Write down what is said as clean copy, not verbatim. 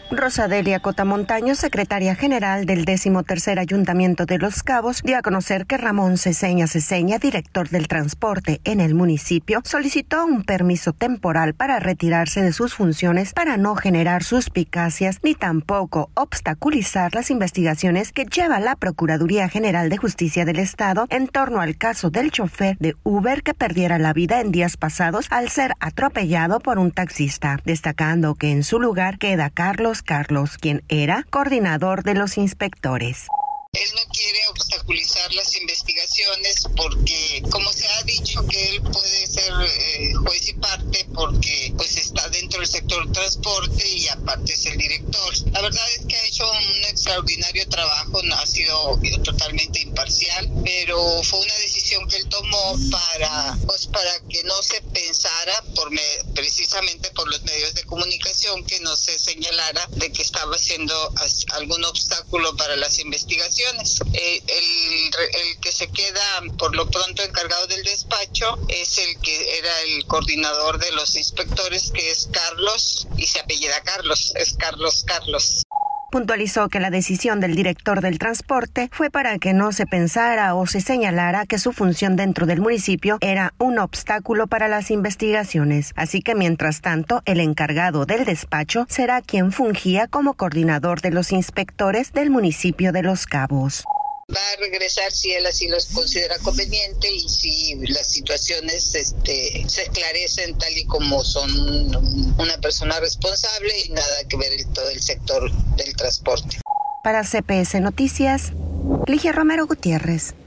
Rosadelia Cotamontaño, secretaria general del 13º Ayuntamiento de Los Cabos, dio a conocer que Ramón Ceseña, director del transporte en el municipio, solicitó un permiso temporal para retirarse de sus funciones para no generar suspicacias ni tampoco obstaculizar las investigaciones que lleva la Procuraduría General de Justicia del Estado en torno al caso del chofer de Uber que perdiera la vida en días pasados al ser atropellado por un taxista, destacando que en su lugar queda Carlos, quien era coordinador de los inspectores. Él no quiere obstaculizar las investigaciones porque, como se ha dicho, que él puede ser juez y parte porque pues está dentro del sector transporte y aparte es el director. La verdad es que ha hecho un extraordinario trabajo, no ha sido totalmente imparcial, pero fue una decisión que él tomó para que no se pensara precisamente por los medios de comunicación, que no se señalara de que estaba haciendo algún obstáculo para las investigaciones. El que se queda por lo pronto encargado del despacho es el que era el coordinador de los inspectores, que es Carlos, y se apellida Carlos, es Carlos. Puntualizó que la decisión del director del transporte fue para que no se pensara o se señalara que su función dentro del municipio era un obstáculo para las investigaciones. Así que, mientras tanto, el encargado del despacho será quien fungía como coordinador de los inspectores del municipio de Los Cabos. Va a regresar si él así los considera conveniente y si las situaciones se esclarecen tal y como son una persona responsable y nada que ver todo el sector del transporte. Para CPS Noticias, Ligia Romero Gutiérrez.